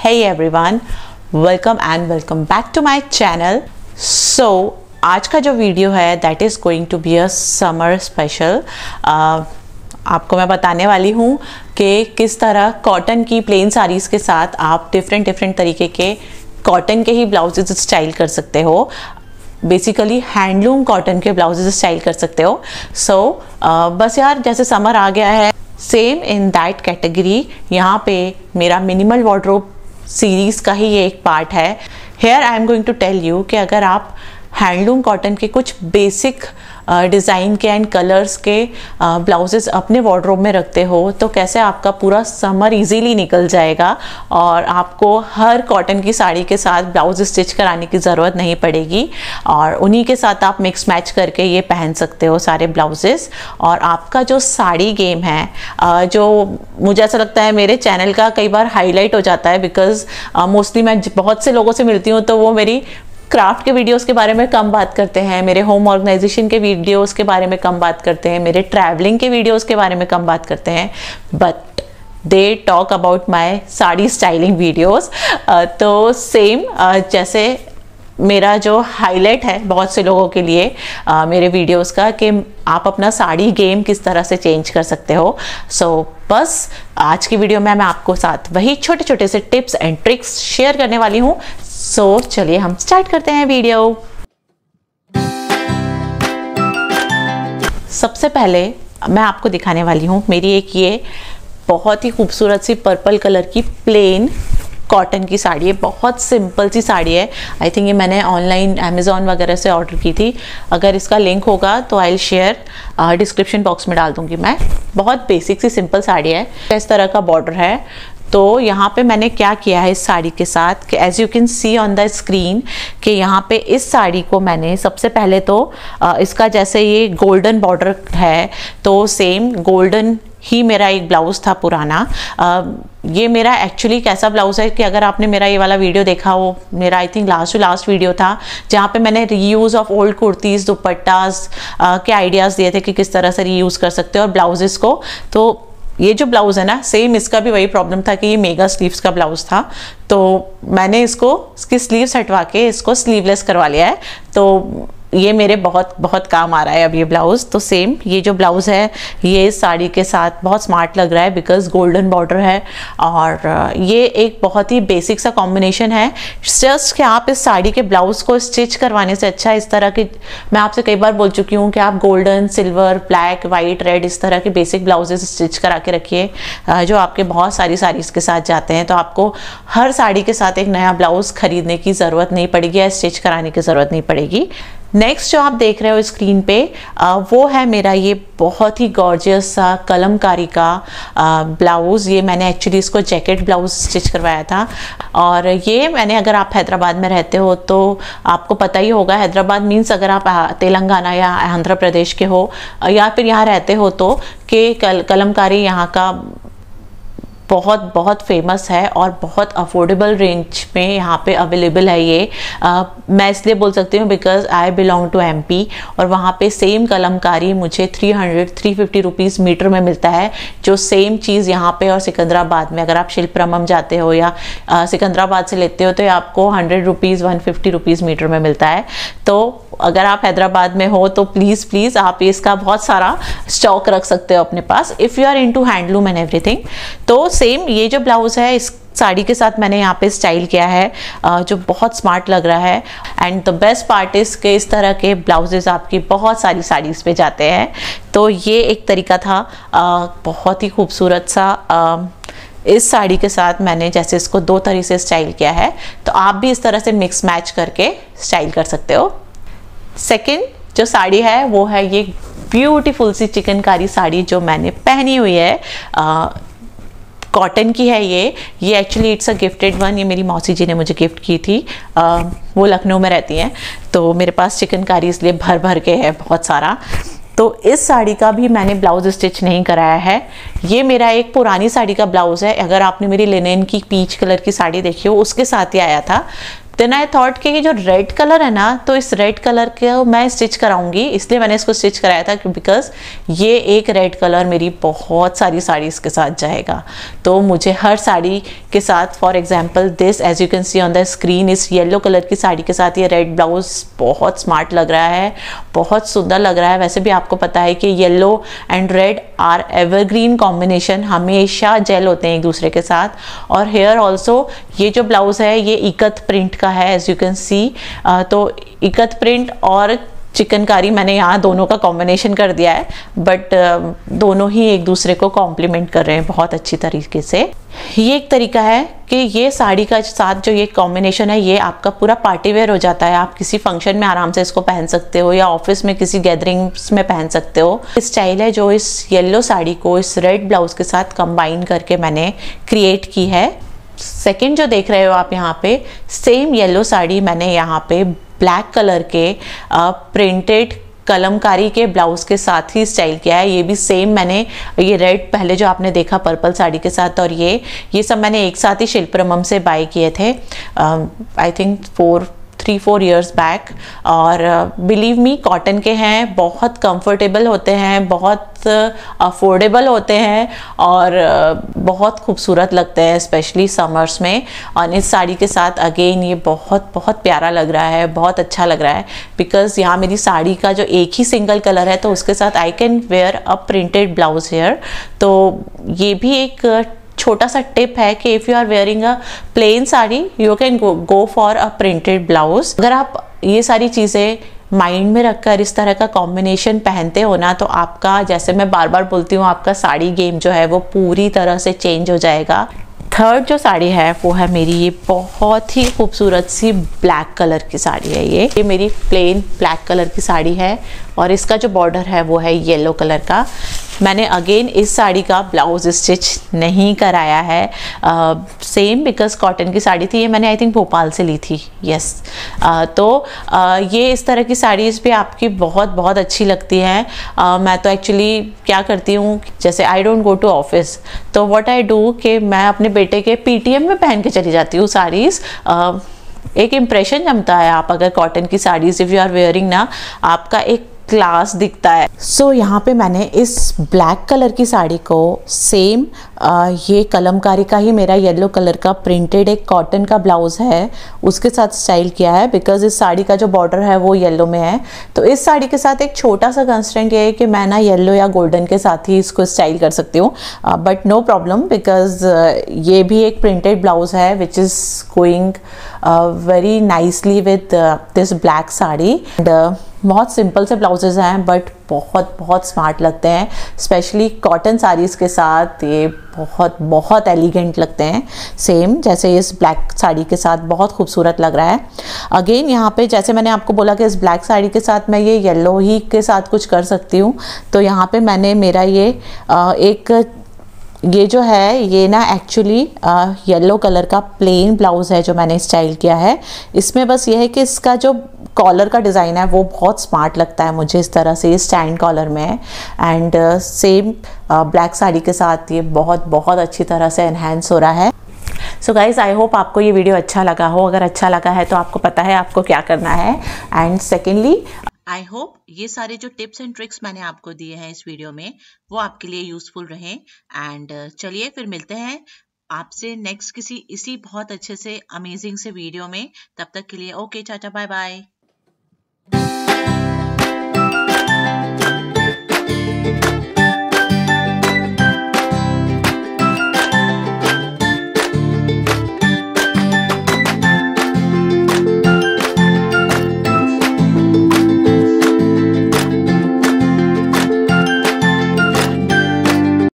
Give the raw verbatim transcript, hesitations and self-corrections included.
Hey everyone, welcome and welcome back to my channel. So आज का जो video है that is going to be a summer special. uh, आपको मैं बताने वाली हूँ कि किस तरह कॉटन की प्लेन साड़ीज़ के साथ आप डिफरेंट डिफरेंट तरीके के कॉटन के ही ब्लाउजेज स्टाइल कर सकते हो. बेसिकली हैंडलूम कॉटन के ब्लाउजेज स्टाइल कर सकते हो. सो so, uh, बस यार जैसे समर आ गया है, सेम इन दैट कैटेगरी यहाँ पे मेरा मिनिमल वार्डरोब सीरीज़ का ही ये एक पार्ट है. Here I am going to tell you कि अगर आप हैंडलूम कॉटन के कुछ बेसिक डिज़ाइन के एंड कलर्स के ब्लाउजेस अपने वार्डरोब में रखते हो तो कैसे आपका पूरा समर इजीली निकल जाएगा और आपको हर कॉटन की साड़ी के साथ ब्लाउज स्टिच कराने की ज़रूरत नहीं पड़ेगी और उन्हीं के साथ आप मिक्स मैच करके ये पहन सकते हो सारे ब्लाउजेस. और आपका जो साड़ी गेम है, जो मुझे ऐसा लगता है मेरे चैनल का कई बार हाईलाइट हो जाता है, बिकॉज मोस्टली मैं बहुत से लोगों से मिलती हूँ तो वो मेरी क्राफ्ट के वीडियोस के बारे में कम बात करते हैं, मेरे होम ऑर्गेनाइजेशन के वीडियोस के बारे में कम बात करते हैं, मेरे ट्रैवलिंग के वीडियोस के बारे में कम बात करते हैं, but they talk about my sari styling videos. तो सेम uh, जैसे मेरा जो हाईलाइट है बहुत से लोगों के लिए uh, मेरे वीडियोस का कि आप अपना साड़ी गेम किस तरह से चेंज कर सकते हो. सो so, बस आज की वीडियो में मैं आपको साथ वही छोटे छोटे से टिप्स एंड ट्रिक्स शेयर करने वाली हूँ. सो so, चलिए हम स्टार्ट करते हैं वीडियो. सबसे पहले मैं आपको दिखाने वाली हूँ मेरी एक ये बहुत ही खूबसूरत सी पर्पल कलर की प्लेन कॉटन की साड़ी है. बहुत सिंपल सी साड़ी है. आई थिंक ये मैंने ऑनलाइन अमेज़ॉन वगैरह से ऑर्डर की थी. अगर इसका लिंक होगा तो I will share, description box में डाल दूंगी मैं. बहुत बेसिक सी सिंपल साड़ी है. इस तरह का बॉर्डर है. तो यहाँ पे मैंने क्या किया है इस साड़ी के साथ कि as you can see on the screen कि यहाँ पे इस साड़ी को मैंने सबसे पहले तो आ, इसका जैसे ये गोल्डन बॉर्डर है तो सेम गोल्डन ही मेरा एक ब्लाउज़ था पुराना. आ, ये मेरा एक्चुअली कैसा ब्लाउज़ है कि अगर आपने मेरा ये वाला वीडियो देखा हो, मेरा I think last to last video था जहाँ पे मैंने reuse of old kurtis dupattas के आइडियाज़ दिए थे कि किस तरह से रीयूज़ कर सकते हो और ब्लाउजेस को. तो ये जो ब्लाउज़ है ना, सेम इसका भी वही प्रॉब्लम था कि ये मेगा स्लीव्स का ब्लाउज़ था. तो मैंने इसको इसकी स्लीव्स हटवा के इसको स्लीवलेस करवा लिया है. तो ये मेरे बहुत बहुत काम आ रहा है अब ये ब्लाउज़. तो सेम ये जो ब्लाउज़ है ये इस साड़ी के साथ बहुत स्मार्ट लग रहा है बिकॉज गोल्डन बॉर्डर है और ये एक बहुत ही बेसिक सा कॉम्बिनेशन है. जस्ट कि आप इस साड़ी के ब्लाउज़ को स्टिच करवाने से अच्छा इस तरह की, मैं आपसे कई बार बोल चुकी हूँ कि आप golden, silver, black, white, red इस तरह के बेसिक ब्लाउजेज स्टिच करा के रखिए जो आपके बहुत सारी साड़ीज़ के साथ जाते हैं. तो आपको हर साड़ी के साथ एक नया ब्लाउज़ खरीदने की ज़रूरत नहीं पड़ेगी या स्टिच कराने की ज़रूरत नहीं पड़ेगी. नेक्स्ट जो आप देख रहे हो स्क्रीन पे आ, वो है मेरा ये बहुत ही गॉर्जियस सा कलमकारी का ब्लाउज़. ये मैंने एक्चुअली इसको जैकेट ब्लाउज़ स्टिच करवाया था और ये मैंने, अगर आप हैदराबाद में रहते हो तो आपको पता ही होगा, हैदराबाद मीन्स अगर आप तेलंगाना या आंध्र प्रदेश के हो या फिर यहाँ रहते हो तो कि कल, कलमकारी यहाँ का बहुत बहुत फेमस है और बहुत अफोर्डेबल रेंज में यहाँ पे अवेलेबल है. ये आ, मैं इसलिए बोल सकती हूँ because I belong to MP और वहाँ पे सेम कलमकारी मुझे three hundred three fifty rupees metre में मिलता है. जो सेम चीज़ यहाँ पे और सिकंदराबाद में, अगर आप शिल्परमम जाते हो या आ, सिकंदराबाद से लेते हो तो ये आपको hundred rupees one fifty rupees metre में मिलता है. तो अगर आप हैदराबाद में हो तो प्लीज़ प्लीज़ आप इसका बहुत सारा स्टॉक रख सकते हो अपने पास if you are into handloom and everything. तो सेम ये जो ब्लाउज़ है इस साड़ी के साथ मैंने यहाँ पे स्टाइल किया है जो बहुत स्मार्ट लग रहा है. And the best part is के इस तरह के ब्लाउजेस आपकी बहुत सारी साड़ीज़ पे जाते हैं. तो ये एक तरीका था बहुत ही खूबसूरत सा. इस साड़ी के साथ मैंने जैसे इसको दो तरीके से स्टाइल किया है तो आप भी इस तरह से मिक्स मैच करके स्टाइल कर सकते हो. सेकेंड जो साड़ी है वो है ये ब्यूटीफुल सी चिकनकारी साड़ी जो मैंने पहनी हुई है. आ, कॉटन की है ये ये actually it's a gifted one. ये मेरी मौसी जी ने मुझे गिफ्ट की थी. आ, वो लखनऊ में रहती हैं तो मेरे पास चिकनकारी इसलिए भर भर के है बहुत सारा. तो इस साड़ी का भी मैंने ब्लाउज स्टिच नहीं कराया है. ये मेरा एक पुरानी साड़ी का ब्लाउज़ है. अगर आपने मेरी लिनेन की पीच कलर की साड़ी देखी हो उसके साथ ही आया था. देन आई थॉट कि ये जो रेड कलर है ना, तो इस रेड कलर को मैं स्टिच कराऊंगी, इसलिए मैंने इसको स्टिच कराया था बिकॉज ये एक रेड कलर मेरी बहुत सारी साड़ीज़ के साथ जाएगा। तो मुझे हर साड़ी के साथ, for example this as you can see on the screen, इस येलो कलर की साड़ी के साथ ये रेड ब्लाउज बहुत स्मार्ट लग रहा है, बहुत सुंदर लग रहा है। वैसे भी आपको पता है कि yellow and red are evergreen combination, हमेशा जेल होते हैं एक दूसरे के साथ। और हेयर ऑल्सो ये जो ब्लाउज है ये इकत प्रिंट का है एज यू कैन सी। तो इकत प्रिंट और चिकनकारी मैंने यहाँ दोनों का कॉम्बिनेशन कर दिया है, बट uh, दोनों ही एक दूसरे को कॉम्प्लीमेंट कर रहे हैं बहुत अच्छी तरीके से। ये एक तरीका है कि ये साड़ी का साथ जो ये कॉम्बिनेशन है ये आपका पूरा पार्टी वेयर हो जाता है। आप किसी फंक्शन में आराम से इसको पहन सकते हो या ऑफिस में किसी गैदरिंग्स में पहन सकते हो। स्टाइल है जो इस येलो साड़ी को इस रेड ब्लाउज के साथ कंबाइन करके मैंने क्रिएट की है। सेकेंड जो देख रहे हो आप यहाँ पे, सेम येलो साड़ी मैंने यहाँ पे ब्लैक कलर के प्रिंटेड कलमकारी के ब्लाउज के साथ ही स्टाइल किया है। ये भी सेम मैंने, ये रेड पहले जो आपने देखा पर्पल साड़ी के साथ, और ये ये सब मैंने एक साथ ही शिल्परमम से बाय किए थे, I think four three four years back. और बिलीव मी कॉटन के हैं, बहुत कंफर्टेबल होते हैं, बहुत अफोर्डेबल होते हैं और uh, बहुत खूबसूरत लगते हैं स्पेशली समर्स में। और इस साड़ी के साथ अगेन ये बहुत बहुत प्यारा लग रहा है, बहुत अच्छा लग रहा है बिकॉज यहाँ मेरी साड़ी का जो एक ही सिंगल कलर है तो उसके साथ I can wear a printed blouse here. तो ये भी एक छोटा सा टिप है कि if you are wearing a plain sari you can go for a printed blouse. अगर आप ये सारी चीज़ें माइंड में रखकर इस तरह का कॉम्बिनेशन पहनते हो ना, तो आपका, जैसे मैं बार बार बोलती हूँ, आपका साड़ी गेम जो है वो पूरी तरह से चेंज हो जाएगा। थर्ड जो साड़ी है वो है मेरी ये बहुत ही खूबसूरत सी ब्लैक कलर की साड़ी है। ये ये मेरी प्लेन ब्लैक कलर की साड़ी है और इसका जो बॉर्डर है वो है येलो कलर का। मैंने अगेन इस साड़ी का ब्लाउज स्टिच नहीं कराया है, सेम बिकॉज कॉटन की साड़ी थी। ये मैंने आई थिंक भोपाल से ली थी, यस। uh, तो uh, ये इस तरह की साड़ीज़ भी आपकी बहुत बहुत अच्छी लगती हैं। uh, मैं तो एक्चुअली क्या करती हूँ, जैसे I don't go to office, तो व्हाट आई डू कि मैं अपने बेटे के पीटीएम में पहन के चली जाती हूँ साड़ीज़। uh, एक इम्प्रेशन जमता है, आप अगर कॉटन की saris if you are wearing ना, आपका एक क्लास दिखता है। सो so, यहाँ पे मैंने इस ब्लैक कलर की साड़ी को सेम आ, ये कलमकारी का ही मेरा येलो कलर का प्रिंटेड एक कॉटन का ब्लाउज है उसके साथ स्टाइल किया है बिकॉज इस साड़ी का जो बॉर्डर है वो येलो में है। तो इस साड़ी के साथ एक छोटा सा कंस्ट्रेंट ये है कि मैं ना येलो या गोल्डन के साथ ही इसको स्टाइल कर सकती हूँ, बट नो प्रॉब्लम बिकॉज ये भी एक प्रिंटेड ब्लाउज है which is going very nicely with this black sari. And बहुत सिंपल से ब्लाउजेज हैं बट बहुत बहुत स्मार्ट लगते हैं, स्पेशली कॉटन साड़ीज़ के साथ ये बहुत बहुत एलिगेंट लगते हैं, सेम जैसे इस ब्लैक साड़ी के साथ बहुत खूबसूरत लग रहा है। अगेन यहाँ पे जैसे मैंने आपको बोला कि इस ब्लैक साड़ी के साथ मैं ये येलो ही के साथ कुछ कर सकती हूँ, तो यहाँ पे मैंने मेरा ये आ, एक ये जो है ये ना एक्चुअली येलो कलर का प्लेन ब्लाउज है जो मैंने स्टाइल किया है। इसमें बस ये है कि इसका जो कॉलर का डिज़ाइन है वो बहुत स्मार्ट लगता है मुझे, इस तरह से स्टैंड कॉलर में है। एंड सेम ब्लैक साड़ी के साथ ये बहुत बहुत अच्छी तरह से एनहेंस हो रहा है। सो गाइज आई होप आपको ये वीडियो अच्छा लगा हो। अगर अच्छा लगा है तो आपको पता है आपको क्या करना है। एंड सेकेंडली आई होप ये सारे जो टिप्स एंड ट्रिक्स मैंने आपको दिए हैं इस वीडियो में वो आपके लिए यूजफुल रहे। एंड चलिए फिर मिलते हैं आपसे नेक्स्ट किसी इसी बहुत अच्छे से अमेजिंग से वीडियो में। तब तक के लिए ओके, चाचा, बाय बाय।